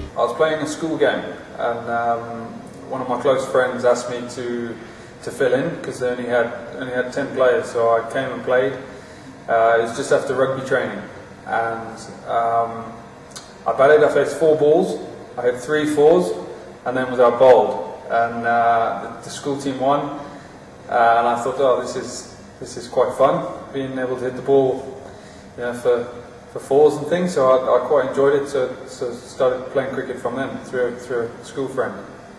I was playing a school game, and one of my close friends asked me to fill in because they only had 10 players. So I came and played. It was just after rugby training, and I batted. I faced 4 balls. I had 3 fours, and then was out bowled. And the school team won. And I thought, oh, this is quite fun, being able to hit the ball, for fours and things. So I quite enjoyed it. So started playing cricket from then through a school friend.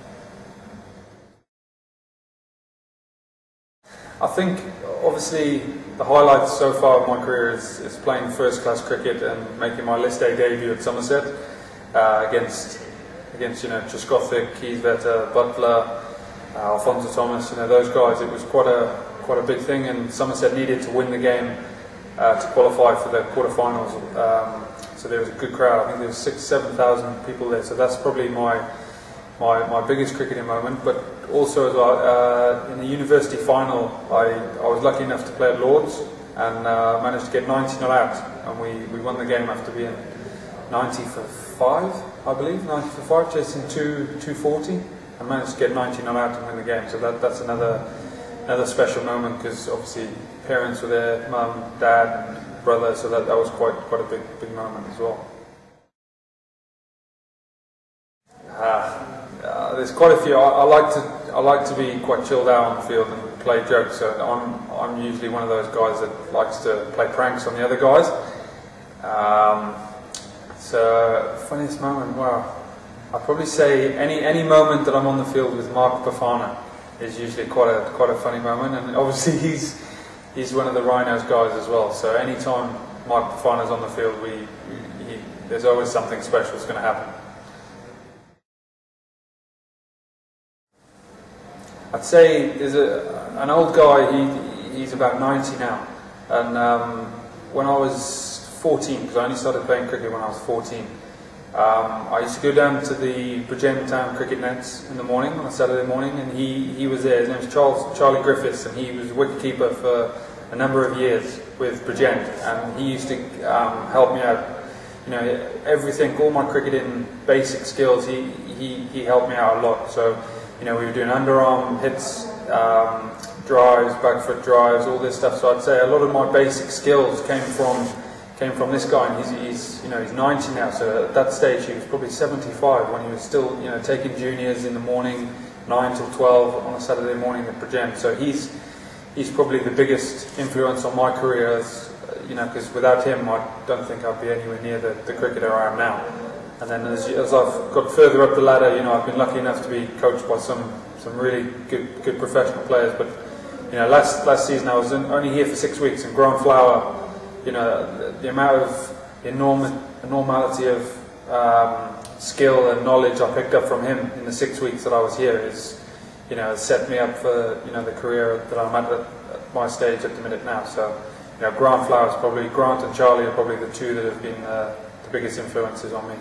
I think obviously the highlights so far of my career is playing first class cricket and making my List A debut at Somerset against Trescothick, Keysvetter, Butler, Alfonso Thomas. Those guys. It was quite a big thing, and Somerset needed to win the game to qualify for the quarterfinals. So there was a good crowd. I think there was 6,000–7,000 people there. So that's probably my biggest cricketing moment. But also as well, in the university final, I was lucky enough to play at Lord's and managed to get 90 not out, and we won the game after being 90 for 5, I believe, 90 for 5, chasing 240, and managed to get 90 not out and win the game. So that's another special moment, because obviously parents were there, mum, dad, and brother. So that was quite a big moment as well. There's quite a few. I like to be quite chilled out on the field and play jokes. So I'm usually one of those guys that likes to play pranks on the other guys. So funniest moment, wow, I'd probably say any moment that I'm on the field with Mark Bafana is usually quite a funny moment, and obviously he's one of the Rhinos guys as well. So anytime Mark Bafana's on the field, there's always something special that's going to happen. I'd say there's an old guy. He's about 90 now, and when I was 14, because I only started playing cricket when I was 14, I used to go down to the Bridgend Town cricket nets in the morning, on a Saturday morning, and he was there. His name was Charlie Griffiths, and he was a wicketkeeper for a number of years with Bridgend, and he used to help me out. Everything, all my cricketing basic skills, he helped me out a lot. So we were doing underarm hits, drives, back foot drives, all this stuff. So I'd say a lot of my basic skills came from this guy, and he's 90 now. So at that stage he was probably 75 when he was still taking juniors in the morning, 9 till 12 on a Saturday morning at Bridgend. So he's probably the biggest influence on my career, because without him I don't think I'd be anywhere near the cricketer I am now. And then as I've got further up the ladder, I've been lucky enough to be coached by some really good professional players. But last season I was only here for 6 weeks, and Grant Flower, the amount of enormity of skill and knowledge I picked up from him in the 6 weeks that I was here has set me up for the career that I'm at my stage at the minute now. So Grant and Charlie are probably the two that have been the biggest influences on me.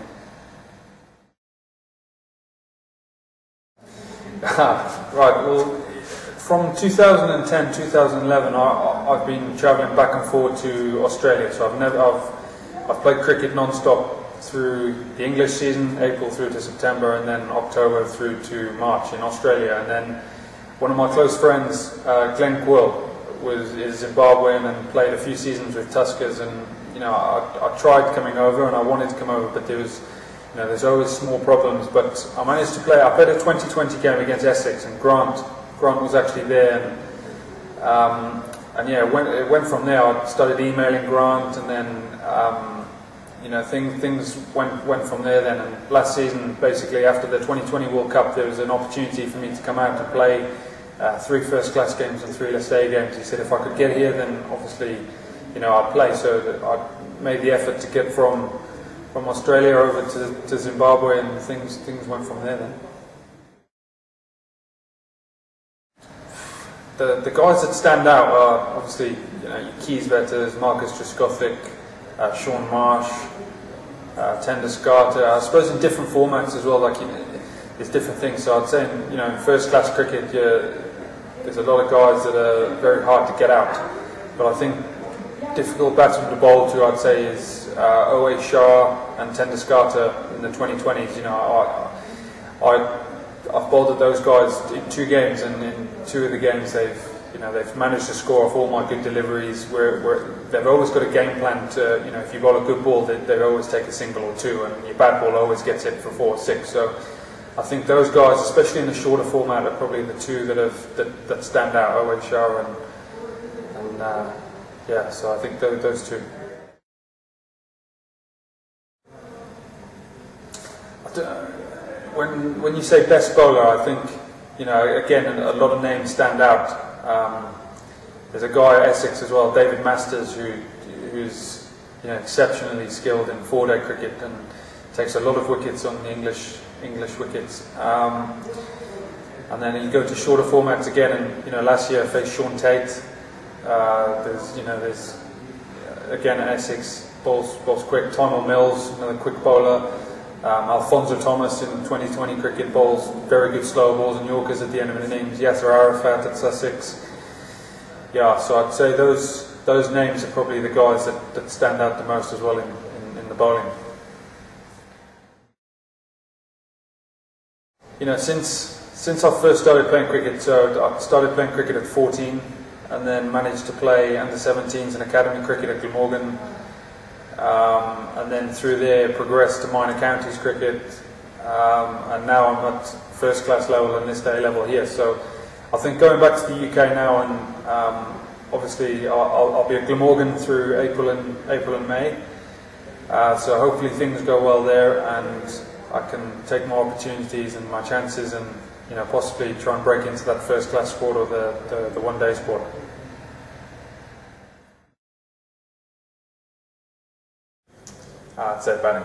Right, well, from 2010, 2011, I've been travelling back and forward to Australia. So I've played cricket non-stop through the English season, April through to September, and then October through to March in Australia. And then one of my close friends, Glenn Quill, is Zimbabwean and played a few seasons with Tuskers. And I tried coming over, and I wanted to come over, but there's always small problems. But I managed to play. I played a 2020 game against Essex, and Grant was actually there, and yeah, it went from there. I started emailing Grant, and then things went from there. Then, and last season, basically after the 2020 World Cup, there was an opportunity for me to come out and play 3 first-class games and 3 List A games. He said if I could get here, then obviously I'd play. So I made the effort to get from Australia over to Zimbabwe, and things went from there then. The guys that stand out are obviously your Keysvetters, Marcus Trescothick, Sean Marsh, Tender Scarter. I suppose in different formats as well. There's different things. So I'd say in first class cricket, there's a lot of guys that are very hard to get out. But I think difficult batsmen to bowl to, I'd say, is O.A. Shah and Tendulkar in the 2020s. You know, I've bowled at those guys in 2 games, and in 2 of the games they've managed to score off all my good deliveries. Where they've always got a game plan to, you know, if you bowl a good ball, they always take a single or 2, and your bad ball always gets hit for 4 or 6. So I think those guys, especially in the shorter format, are probably the 2 that stand out. O.A. Shah and yeah, so I think those 2. When you say best bowler, I think, you know, again, a lot of names stand out. There's a guy at Essex as well, David Masters, who's, you know, exceptionally skilled in 4-day cricket and takes a lot of wickets on the English wickets. And then you go to shorter formats again, and, you know, last year I faced Sean Tate. There's again at Essex, bowls quick. Tymel Mills, another quick bowler. Alfonso Thomas in 2020 cricket bowls very good slow balls and Yorkers at the end of an innings. Yasser Arafat at Sussex. Yeah, so I'd say those names are probably the guys that stand out the most as well in the bowling. You know, since I first started playing cricket, so I started playing cricket at 14, and then managed to play under-17s and academy cricket at Glamorgan. And then through there progressed to minor counties cricket, and now I'm at first class level and this day level here. So I think going back to the UK now, and obviously I'll be at Glamorgan through April and May. So hopefully things go well there, and I can take my opportunities and my chances, and, you know, possibly try and break into that first class squad or the 1-day squad. I'd say batting.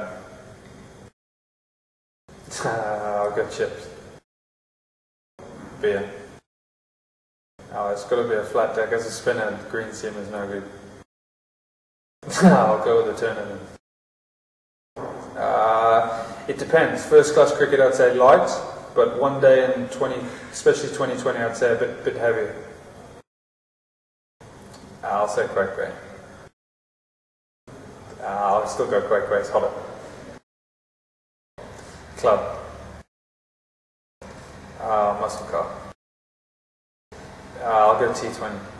I'll go chips. Beer. Oh, it's got to be a flat deck. As a spinner, green seam is no good. I'll go with the Turner. It depends. First class cricket, I'd say light, but 1 day and 20, especially 2020, I'd say a bit heavier. I'll say Quake Grey. I'll still go Quake Grey, it's hotter. Club. Muscle car. I'll go T20.